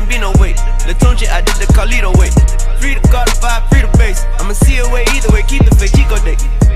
be no way. Latonche, I did the Carlito way. Free the car, 5, free the base. I'ma see a way either way, keep the fake Chico day.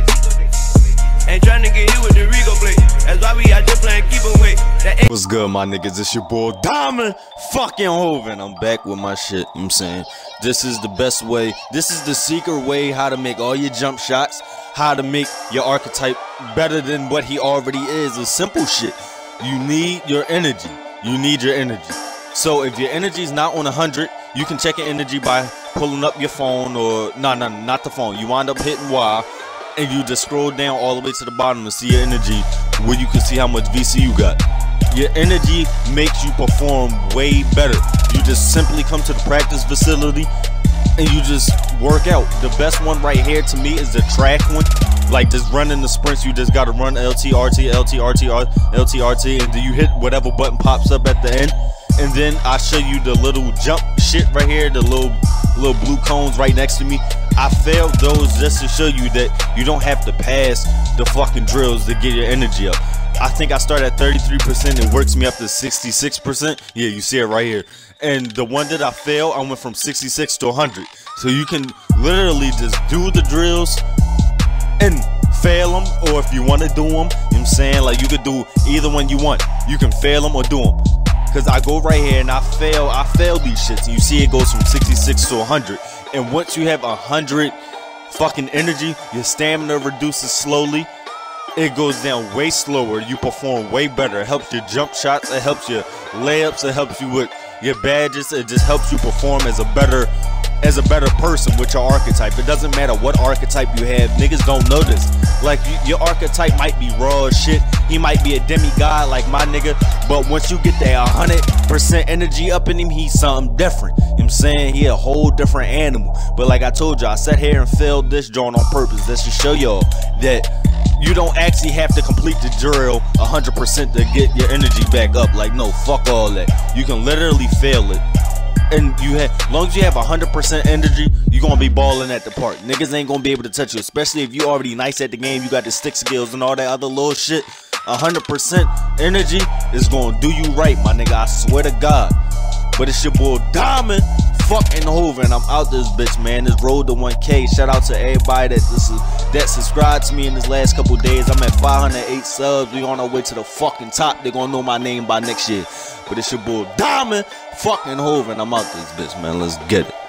Ain't tryna get hit with the Rigo blade. That's why we out there playing keep away. What's good, my niggas? It's your boy Diamond fucking Hoven. I'm back with my shit. I'm saying this is the best way. This is the secret way how to make all your jump shots, how to make your archetype better than what he already is. It's simple shit. You need your energy. You need your energy. So if your energy is not on 100, you can check your energy by pulling up your phone or not the phone. You wind up hitting Y. And you just scroll down all the way to the bottom to see your energy, where you can see how much VC you got. Your energy makes you perform way better. You just simply come to the practice facility and you just work out. The best one right here to me is the track one. Like just running the sprints, you just gotta run LT, RT, LT, RT, LT, RT, and then you hit whatever button pops up at the end. And then I show you the little jump shit right here, the little blue cones right next to me. I failed those just to show you that you don't have to pass the fucking drills to get your energy up. I think I start at 33%, it works me up to 66%. Yeah, you see it right here. And the one that I failed, I went from 66 to 100. So you can literally just do the drills and fail them, or if you want to do them, you know what I'm saying, like you could do either one you want. You can fail them or do them. Cause I go right here and I fail these shits, and you see it goes from 66 to 100. And once you have 100 fucking energy, your stamina reduces slowly. It goes down way slower. You perform way better. It helps your jump shots. It helps your layups. It helps you with your badges. It just helps you perform as a better person with your archetype. It doesn't matter what archetype you have. Niggas don't know this. Like your archetype might be raw as shit. He might be a demigod like my nigga. But once you get that 100% energy up in him, he's something different. You know what I'm saying? He a whole different animal. But like I told you, I sat here and failed this drawing on purpose. That should show y'all that you don't actually have to complete the drill 100% to get your energy back up. Like, no, fuck all that. You can literally fail it. And as long as you have 100% energy, you're gonna be balling at the park. Niggas ain't gonna be able to touch you, especially if you already nice at the game. You got the stick skills and all that other little shit. 100% energy is gonna do you right, my nigga. I swear to God. But it's your boy Diamond fucking Hoven. I'm out this bitch, man. This road to 1K. Shout out to everybody that subscribed to me in this last couple days. I'm at 508 subs. We on our way to the fucking top. They're gonna know my name by next year. But it's your boy Diamond fucking Hoven. I'm out this bitch, man. Let's get it.